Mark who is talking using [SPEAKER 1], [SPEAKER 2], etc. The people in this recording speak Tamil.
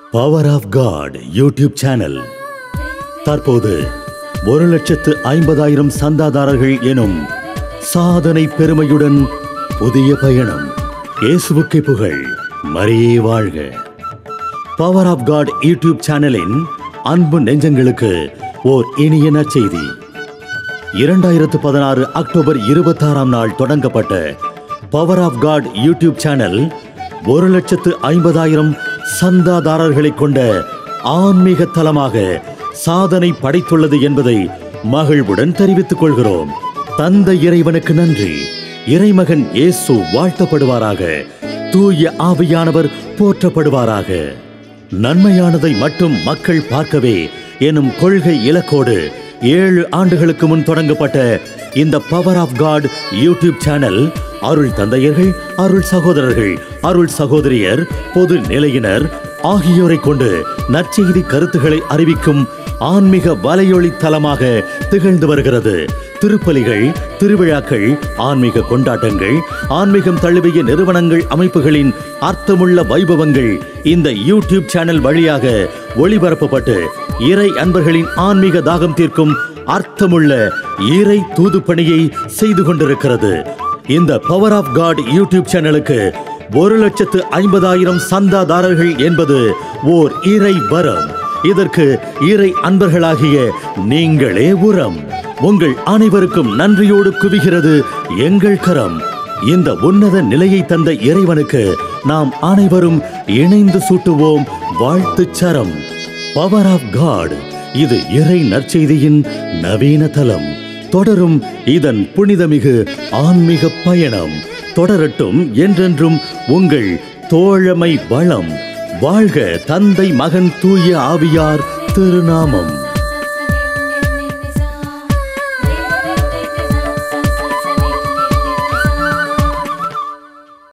[SPEAKER 1] Power of God YouTube channel தற்போது 1,50,000 சந்தாதாரர்கள் எனும் சாதனை பெருமையுடன் புதிய பயணம். இயேசுவுக்கே புகழ், மரியே வாழ்க. பவர் ஆஃப் காட் யூடியூப் சேனலின் அன்பு நெஞ்சங்களுக்கு ஓர் இனிய நற்செய்தி. 2016 அக்டோபர் 26ஆம் நாள் தொடங்கப்பட்ட power of God YouTube channel 1,50,000 சந்தாதாரர்களை கொண்ட ஆன்மீக தலமாக சாதனை படைத்துள்ளது என்பதை மகிழ்வுடன் தெரிவித்துக் கொள்கிறோம். தந்தை இறைவனுக்கு நன்றி. இறைமகன் இயேசு வாழ்த்தப்படுவாராக. தூய ஆவியானவர் போற்றப்படுவாராக. நன்மையானதை மட்டும் மக்கள் பார்க்கவே எனும் கொள்கை இலக்கோடு 7 ஆண்டுகளுக்கு முன் தொடங்கப்பட்ட இந்த power of God YouTube channel அருள் தந்தையர்கள், அருள் சகோதரர்கள், அருள் சகோதரியர், பொது நிலையினர் ஆகியோரை கொண்டு நற்செய்தி கருத்துக்களை அறிவிக்கும் ஆன்மீக வலையொலி தலமாக திகழ்ந்து வருகிறது. திருப்பலிகள், திருவிழாக்கள், ஆன்மீக கொண்டாட்டங்கள், ஆன்மீகம் தழுவிய நிறுவனங்கள், அமைப்புகளின் அர்த்தமுள்ள வைபவங்கள் இந்த யூடியூப் சேனல் வழியாக ஒளிபரப்பப்பட்டு இறை அன்பர்களின் ஆன்மீக தாகம் தீர்க்கும் அர்த்தமுள்ள இறை தூது பணியை செய்து கொண்டிருக்கிறது. இந்த பவர் ஆஃப் காட் யூடியூப் சேனலுக்கு 1,50,000 சந்தாதாரர்கள் என்பது ஓர் இறை வரம். இதற்கு இறை அன்பர்களாகிய நீங்களே உரம். உங்கள் அனைவருக்கும் நன்றியோடு குவிகிறது எங்கள் கரம். இந்த உன்னத நிலையை தந்த இறைவனுக்கு நாம் அனைவரும் இணைந்து சூட்டுவோம் வாழ்த்துச் சரம். பவர் ஆஃப் காட், இது இறை நற்செய்தியின் நவீன தலம். தொடரும் இதன் புனிதமிகு ஆன்மீக பயணம். தொடரட்டும் என்றென்றும் உங்கள் தோழமை வளம். வாழ்க தந்தை, மகன், தூய ஆவியார் திருநாமம்.